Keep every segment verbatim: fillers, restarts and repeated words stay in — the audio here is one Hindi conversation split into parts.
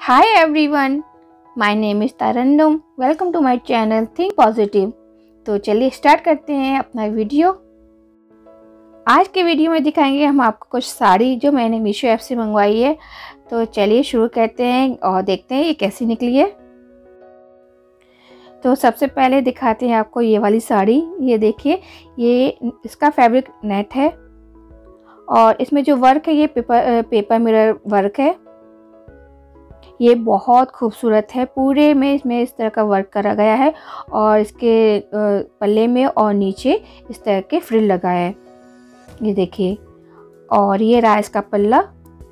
Hi everyone, my name is Tarannum. Welcome to my channel Think Positive। तो चलिए स्टार्ट करते हैं अपना वीडियो। आज के वीडियो में दिखाएंगे हम आपको कुछ साड़ी जो मैंने मीशो ऐप से मंगवाई है। तो चलिए शुरू करते हैं और देखते हैं ये कैसी निकली है। तो सबसे पहले दिखाते हैं आपको ये वाली साड़ी। ये देखिए, ये इसका फैब्रिक नेट है और इसमें जो वर्क है ये पेपर पेपर मिरर वर्क है। ये बहुत खूबसूरत है। पूरे में इसमें इस तरह का वर्क करा गया है और इसके पल्ले में और नीचे इस तरह के फ्रिल लगा है। ये देखिए, और ये रहा इसका पल्ला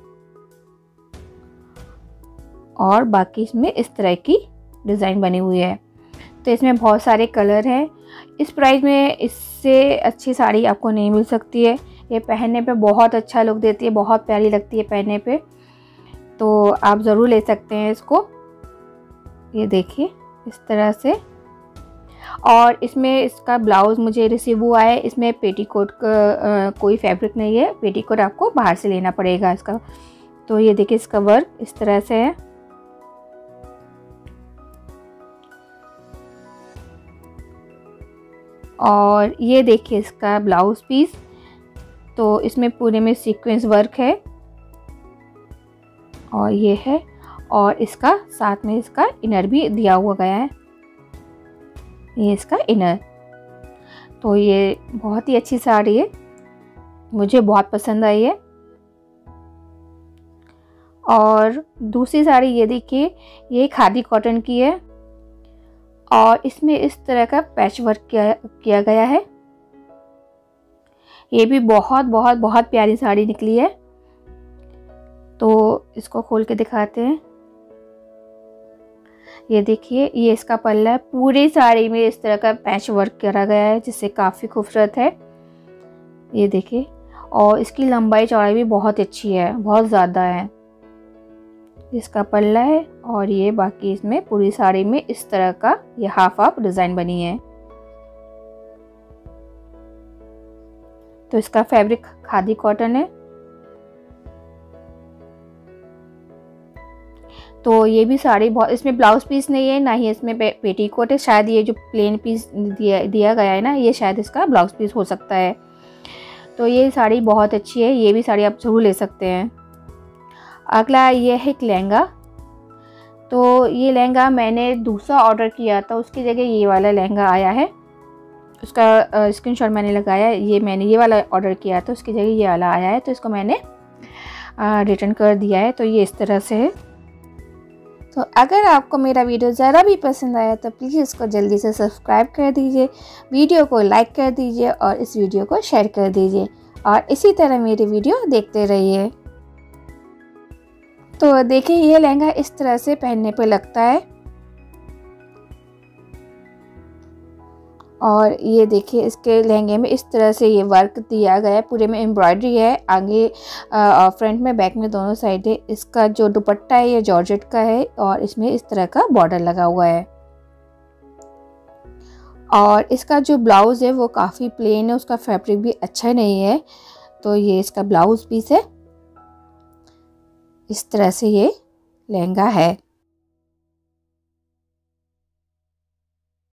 और बाकी इसमें इस तरह की डिज़ाइन बनी हुई है। तो इसमें बहुत सारे कलर हैं। इस प्राइस में इससे अच्छी साड़ी आपको नहीं मिल सकती है। ये पहनने पे बहुत अच्छा लुक देती है, बहुत प्यारी लगती है पहनने पे। तो आप ज़रूर ले सकते हैं इसको। ये देखिए इस तरह से। और इसमें इसका ब्लाउज़ मुझे रिसीव हुआ है। इसमें पेटीकोट का कोई फैब्रिक नहीं है, पेटीकोट आपको बाहर से लेना पड़ेगा इसका। तो ये देखिए इसका वर्क इस तरह से है। और ये देखिए इसका ब्लाउज़ पीस। तो इसमें पूरे में सीक्वेंस वर्क है और ये है, और इसका साथ में इसका इनर भी दिया हुआ गया है। ये इसका इनर। तो ये बहुत ही अच्छी साड़ी है, मुझे बहुत पसंद आई है। और दूसरी साड़ी ये देखिए, ये खादी कॉटन की है और इसमें इस तरह का पैच वर्क किया किया गया है। ये भी बहुत बहुत बहुत प्यारी साड़ी निकली है। तो इसको खोल के दिखाते हैं। ये देखिए, ये इसका पल्ला है। पूरी साड़ी में इस तरह का पैच वर्क करा गया है जिससे काफ़ी खूबसूरत है। ये देखिए, और इसकी लंबाई चौड़ाई भी बहुत अच्छी है, बहुत ज़्यादा है। इसका पल्ला है और ये बाकी इसमें पूरी साड़ी में इस तरह का ये हाफ हाफ डिज़ाइन बनी है। तो इसका फैब्रिक खादी कॉटन है। तो ये भी साड़ी बहुत, इसमें ब्लाउज पीस नहीं है, ना ही इसमें पे, पेटीकोट है। शायद ये जो प्लेन पीस दिया दिया गया है ना, ये शायद इसका ब्लाउज पीस हो सकता है। तो ये साड़ी बहुत अच्छी है, ये भी साड़ी आप जरूर ले सकते हैं। अगला ये है एक लहंगा। तो ये लहंगा मैंने दूसरा ऑर्डर किया था, उसकी जगह ये वाला लहंगा आया है। उसका स्क्रीनशॉट मैंने लगाया। ये मैंने ये वाला ऑर्डर किया था, उसकी जगह ये वाला आया है। तो इसको मैंने रिटर्न कर दिया है। तो ये इस तरह से है। तो अगर आपको मेरा वीडियो ज़रा भी पसंद आया तो प्लीज़ इसको जल्दी से सब्सक्राइब कर दीजिए, वीडियो को लाइक कर दीजिए और इस वीडियो को शेयर कर दीजिए और इसी तरह मेरी वीडियो देखते रहिए। तो देखिए, ये लहंगा इस तरह से पहनने पे लगता है। और ये देखिए, इसके लहंगे में इस तरह से ये वर्क दिया गया है। पूरे में एम्ब्रॉयडरी है, आगे और फ्रंट में, बैक में, दोनों साइड है। इसका जो दुपट्टा है ये जॉर्जेट का है और इसमें इस तरह का बॉर्डर लगा हुआ है। और इसका जो ब्लाउज़ है वो काफ़ी प्लेन है, उसका फैब्रिक भी अच्छा नहीं है। तो ये इसका ब्लाउज़ पीस है। इस तरह से ये लहंगा है।